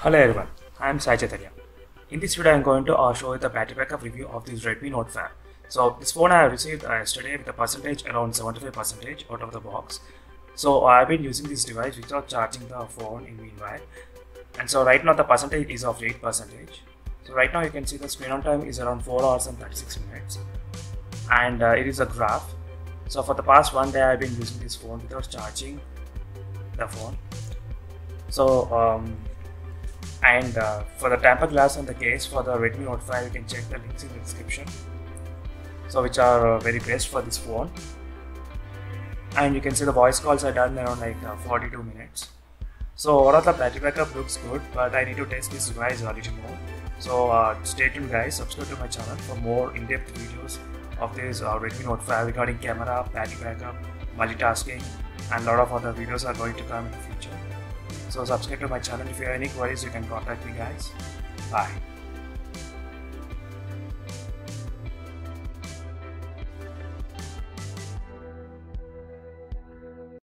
Hello everyone, I am Sai Chaitanya. In this video I am going to show you the battery backup review of this Redmi Note 5. So this phone I received yesterday with a percentage around 75% out of the box. So I have been using this device without charging the phone in meanwhile. And so right now the percentage is of 8%. So right now you can see the screen on time is around 4 hours and 36 minutes. And it is a graph. So for the past one day I have been using this phone without charging the phone. So for the tempered glass and the case for the Redmi Note 5, you can check the links in the description, so which are very best for this phone. And you can see the voice calls are done around 42 minutes. So overall the battery backup looks good, but I need to test this device a little more. So stay tuned guys, subscribe to my channel for more in-depth videos of this Redmi Note 5 regarding camera, battery backup, multitasking, and a lot of other videos are going to come in the future. So subscribe to my channel. If you have any queries, you can contact me guys. Bye.